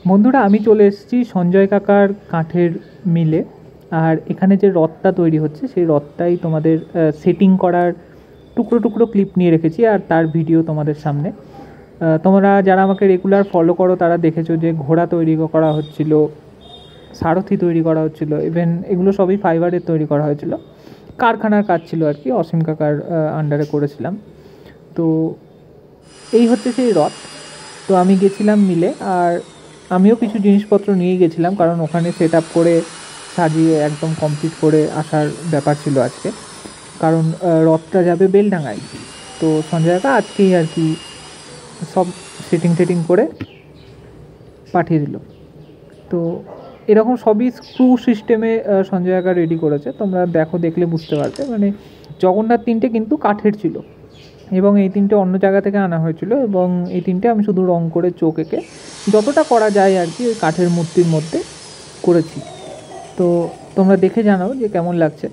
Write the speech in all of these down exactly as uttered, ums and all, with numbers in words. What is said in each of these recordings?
বন্ধুরা, আমি চলে এসেছি সঞ্জয় কাকার কাঠের মিলে। আর এখানে যে রথটা তৈরি হচ্ছে সেই রথটাই তোমাদের সেটিং করার টুকরো টুকরো ক্লিপ নিয়ে রেখেছি, আর তার ভিডিও তোমাদের সামনে। তোমরা যারা আমাকে রেগুলার ফলো করো তারা দেখেছো যে ঘোড়া তৈরি করা হচ্ছিল, সারথি তৈরি করা হচ্ছিল, ইভেন এগুলো সবই ফাইবারের তৈরি করা হয়েছিল। কারখানার কাজ ছিল আর কি, অসীম কাকার আন্ডারে করেছিলাম। তো এই হচ্ছে সেই রথ। তো আমি গেছিলাম মিলে, আর আমিও কিছু জিনিসপত্র নিয়ে গেছিলাম, কারণ ওখানে সেট আপ করে সাজিয়ে একদম কমপ্লিট করে আসার ব্যাপার ছিল আজকে। কারণ রথটা যাবে বেলডাঙায়। তো সঞ্জয় কাকা আজকেই আর কি সব সেটিং টেটিং করে পাঠিয়ে দিল। তো এরকম সবই স্ক্রু সিস্টেমে সঞ্জয় কাকা রেডি করেছে। তোমরা দেখো, দেখলে বুঝতে পারবে। মানে জগন্নাথ তিনটে কিন্তু কাঠের ছিল, এবং এই তিনটে অন্য জায়গা থেকে আনা হয়েছিল, এবং এই তিনটে আমি শুধু রং করে চোখ এঁকে যতটা করা যায় আর কি ওই কাঠের মূর্তির মধ্যে করেছি। তো তোমরা দেখে জানাও যে কেমন লাগছে।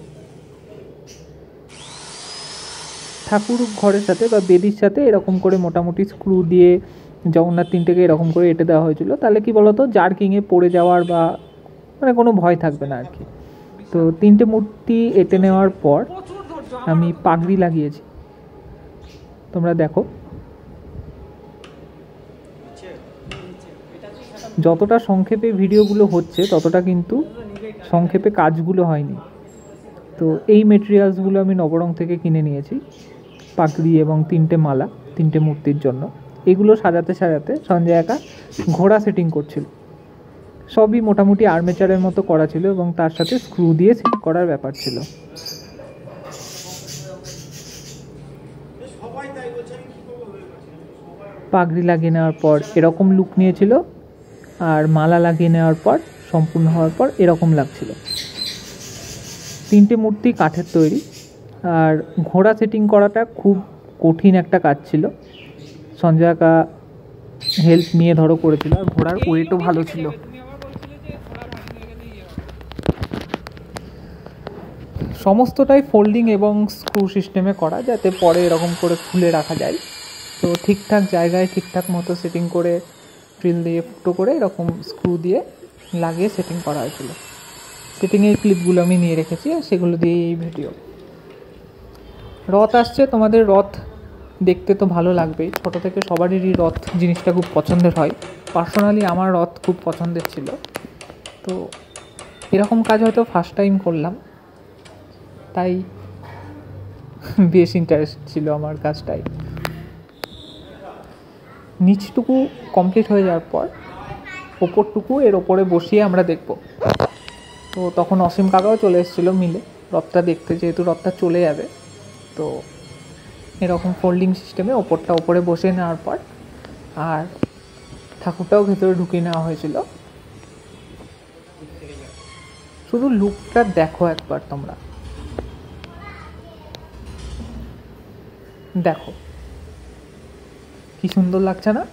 ঠাকুর ঘরের সাথে বা বেদির সাথে এরকম করে মোটামুটি স্ক্রু দিয়ে জগন্নাথ তিনটেকে এরকম করে এঁটে দেওয়া হয়েছিল। তাহলে কি বলতো, জার্কিংয়ে পড়ে যাওয়ার বা মানে কোনো ভয় থাকবে না আর কি। তো তিনটে মূর্তি এঁটে নেওয়ার পর আমি পাগড়ি লাগিয়েছি, তোমরা দেখো। যতটা সংক্ষেপে ভিডিওগুলো হচ্ছে ততটা কিন্তু সংক্ষেপে কাজগুলো হয়নি। তো এই মেটেরিয়ালসগুলো আমি নবরং থেকে কিনে নিয়েছি, পাগড়ি এবং তিনটে মালা তিনটে মূর্তির জন্য। এগুলো সাজাতে সাজাতে সঞ্জয় একা ঘোড়া সেটিং করছিল। সবই মোটামুটি আর্মেচারের মতো করা ছিল, এবং তার সাথে স্ক্রু দিয়ে সেট করার ব্যাপার ছিল। পাগড়ি লাগিয়ে নেওয়ার পর এরকম লুক নিয়েছিল, আর মালা লাগিয়ে নেওয়ার পর সম্পূর্ণ হওয়ার পর এরকম লাগছিল। তিনটে মূর্তি কাঠের তৈরি, আর ঘোড়া সেটিং করাটা খুব কঠিন একটা কাজ ছিল। সঞ্জয় কাকা হেল্প নিয়ে ধরো করেছিল, আর ঘোড়ার ওয়েটও ভালো ছিল। সমস্তটাই ফোল্ডিং এবং স্ক্রু সিস্টেমে করা, যাতে পরে এরকম করে খুলে রাখা যায়। তো ঠিকঠাক জায়গায় ঠিকঠাক মতো সেটিং করে ড্রিল দিয়ে ফুটো করে এরকম স্ক্রু দিয়ে লাগিয়ে সেটিং করা হয়েছিল। সেটিংয়ের ক্লিপগুলো আমি নিয়ে রেখেছি, আর সেগুলো দিয়ে এই ভিডিও। রথ আসছে, তোমাদের রথ দেখতে তো ভালো লাগবেই। ছোটো থেকে সবারই রথ জিনিসটা খুব পছন্দের হয়। পার্সোনালি আমার রথ খুব পছন্দের ছিল। তো এরকম কাজ হয়তো ফার্স্ট টাইম করলাম, তাই বেশ ইন্টারেস্ট ছিল আমার কাজটাই। নিচটুকু কমপ্লিট হয়ে যাওয়ার পর ওপরটুকু এর ওপরে বসিয়ে আমরা দেখব। তো তখন অসীম কাকাও চলে এসেছিলো মিলে রথটা দেখতে, যেহেতু রথটা চলে যাবে। তো এরকম ফোল্ডিং সিস্টেমে ওপরটা ওপরে বসিয়ে নেওয়ার পর আর ঠাকুরটাও ভেতরে ঢুকিয়ে নেওয়া হয়েছিল। শুধু লুকটা দেখো একবার, তোমরা দেখো কি সুন্দর লাগছে না?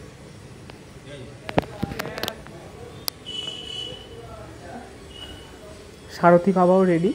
সারথি বাবাও রেডি।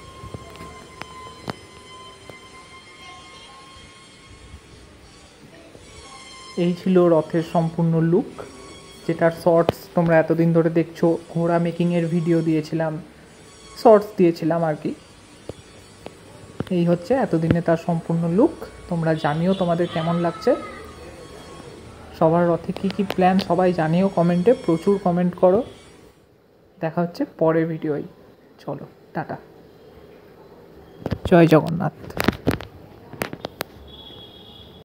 এই ছিল রথের সম্পূর্ণ লুক, যেটার শর্টস তোমরা এতদিন ধরে দেখছো। ঘোড়া মেকিংয়ের ভিডিও দিয়েছিলাম, শর্টস দিয়েছিলাম আর কি। এই হচ্ছে এতদিনে তার সম্পূর্ণ লুক। তোমরা জানিও তোমাদের কেমন লাগছে। সবার রথে কী কী প্ল্যান সবাই জানিও কমেন্টে, প্রচুর কমেন্ট করো। দেখা হচ্ছে পরের ভিডিওয়। চলো, টাটা, জয় জগন্নাথ।